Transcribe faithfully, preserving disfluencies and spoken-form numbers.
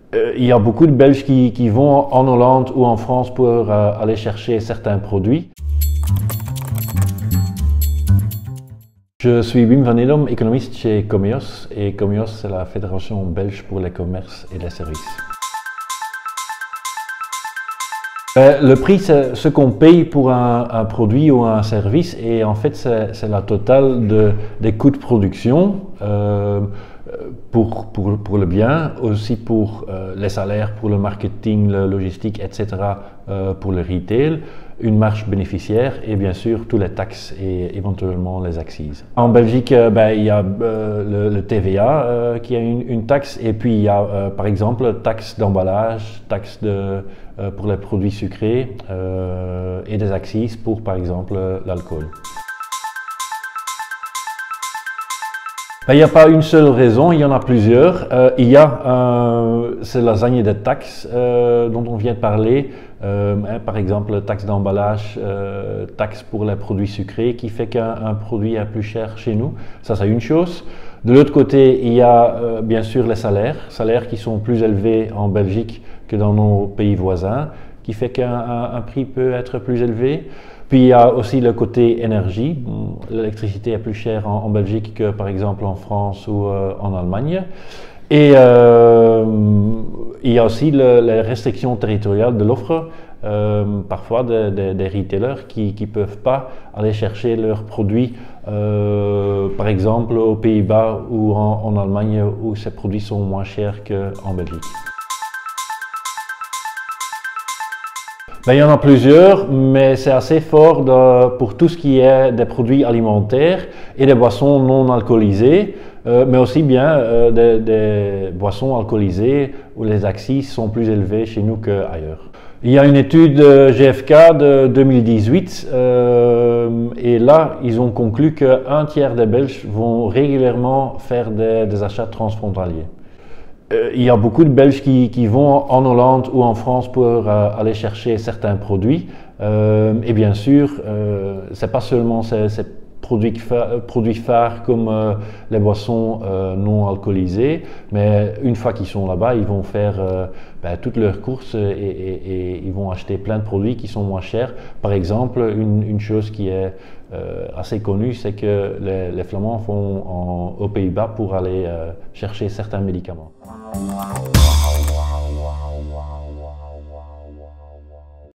Euh, il y a beaucoup de Belges qui, qui vont en Hollande ou en France pour euh, aller chercher certains produits. Je suis Wim van Edom, économiste chez Comeos, et Comeos c'est la Fédération belge pour les commerces et les services. Le prix, c'est ce qu'on paye pour un, un produit ou un service, et en fait c'est la totale de, des coûts de production euh, pour, pour, pour le bien, aussi pour euh, les salaires, pour le marketing, la logistique, et cetera euh, pour le retail, une marge bénéficiaire et bien sûr tous les taxes et éventuellement les accises. En Belgique, euh, ben, il y a euh, le, le T V A euh, qui a une, une taxe, et puis il y a euh, par exemple taxe d'emballage, taxe de, euh, pour les produits sucrés euh, et des accises pour par exemple l'alcool. Ben, il n'y a pas une seule raison, il y en a plusieurs. Euh, il y a, euh, c'est la lasagne des taxes euh, dont on vient de parler. Euh, hein, par exemple, taxe d'emballage, euh, taxe pour les produits sucrés qui fait qu'un produit est plus cher chez nous. Ça, c'est une chose. De l'autre côté, il y a euh, bien sûr les salaires, salaires qui sont plus élevés en Belgique que dans nos pays voisins, qui fait qu'un prix peut être plus élevé. Puis il y a aussi le côté énergie. L'électricité est plus chère en, en Belgique que par exemple en France ou euh, en Allemagne. Et euh, il y a aussi le, les restrictions territoriales de l'offre, euh, parfois des de, de retailers qui ne peuvent pas aller chercher leurs produits, euh, par exemple aux Pays-Bas ou en, en Allemagne où ces produits sont moins chers qu'en Belgique. Ben, il y en a plusieurs, mais c'est assez fort de, pour tout ce qui est des produits alimentaires et des boissons non alcoolisées, euh, mais aussi bien euh, des, des boissons alcoolisées où les accises sont plus élevées chez nous qu'ailleurs. Il y a une étude G F K de deux mille dix-huit euh, et là, ils ont conclu qu'un tiers des Belges vont régulièrement faire des, des achats transfrontaliers. Euh, il y a beaucoup de Belges qui, qui vont en Hollande ou en France pour euh, aller chercher certains produits. Euh, et bien sûr, euh, ce n'est pas seulement ces, ces produits, produits phares comme euh, les boissons euh, non alcoolisées, mais une fois qu'ils sont là-bas, ils vont faire euh, ben, toutes leurs courses et, et, et ils vont acheter plein de produits qui sont moins chers. Par exemple, une, une chose qui est euh, assez connue, c'est que les, les Flamands vont en, aux Pays-Bas pour aller euh, chercher certains médicaments.